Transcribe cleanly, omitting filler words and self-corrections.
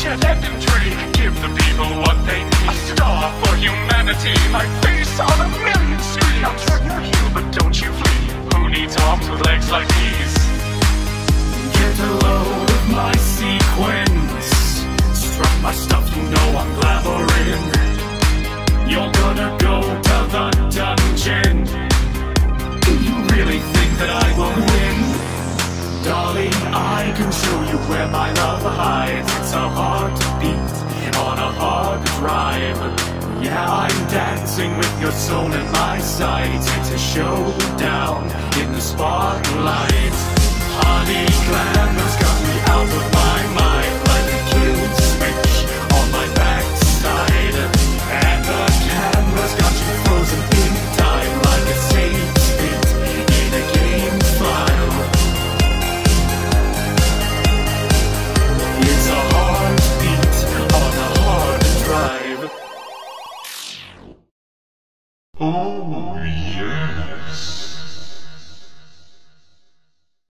shed infantry. Give the people what they need. A star for humanity. My face on a million screens. Now turn your heel, but don't you flee. Who needs arms with legs like these? Get a load of my sequence. Struck my stuff, you know I'm blabbering. You're gonna go to the dungeon. Do you really think that I will win? Darling, I can show you where my love hides. It's a hard to beat on a hard drive. Yeah, I'm dancing with your soul in my sights. It's a showdown in the spotlight. Honey, glamour's got me out of my mind, like a kill switch on my backside. And the camera's got you frozen in time, like a save state in a game file. It's a heartbeat on a hard drive. Oh.